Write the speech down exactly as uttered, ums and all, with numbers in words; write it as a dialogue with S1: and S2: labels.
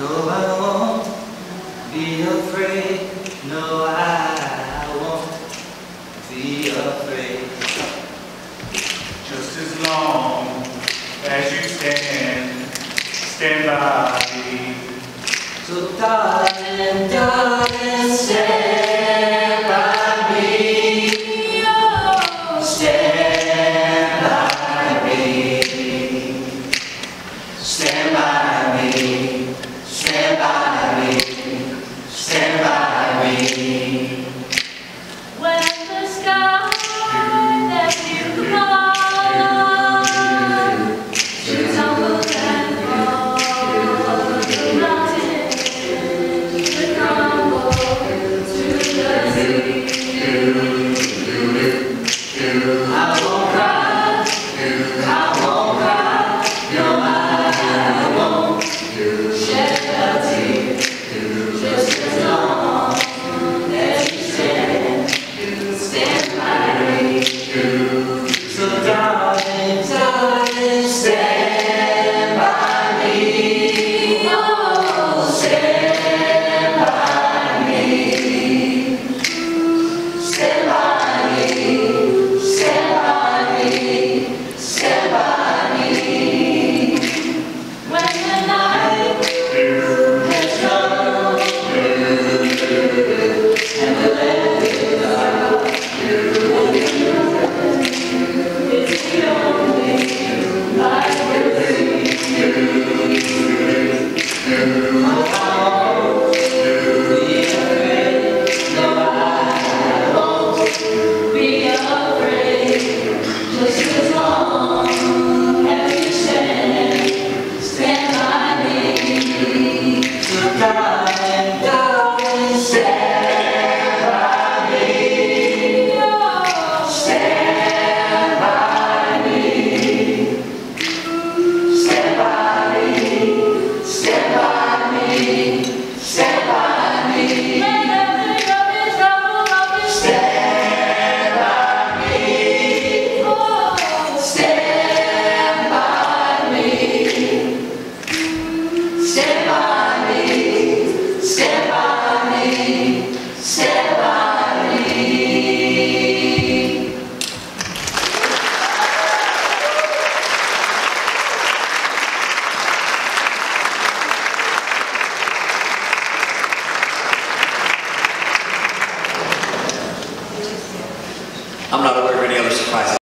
S1: No, I won't be afraid. No, I won't be afraid.
S2: Just as long as you stand, stand by me.
S1: So darling, darling, stand by me. Stand by me. Stand by me. Stand by me. Stand by me.
S3: When the sky left you command to tumble and fall, the mountains to crumble to the sea.
S1: I won't cry, I won't cry, no I won't shed a tear, just as long as you stand, stand by me. So darling, darling, stand by me, oh stand by me, stand by me, stand by me, stand by me.
S3: When the night
S1: Has come and the land is dark,
S3: is the only light we'll see.
S1: oh, I won't be afraid, no I won't
S3: Be afraid, just as long as you stand, stand by me.
S1: So darling, darling, stand by me, stand by me, stand by me, stand by me, stand by me,
S3: Let every trouble, trouble of this
S1: stand by me,
S3: oh,
S1: stand by me, stand by me, stand by me, stand by me.
S4: I'm not aware of any other surprises.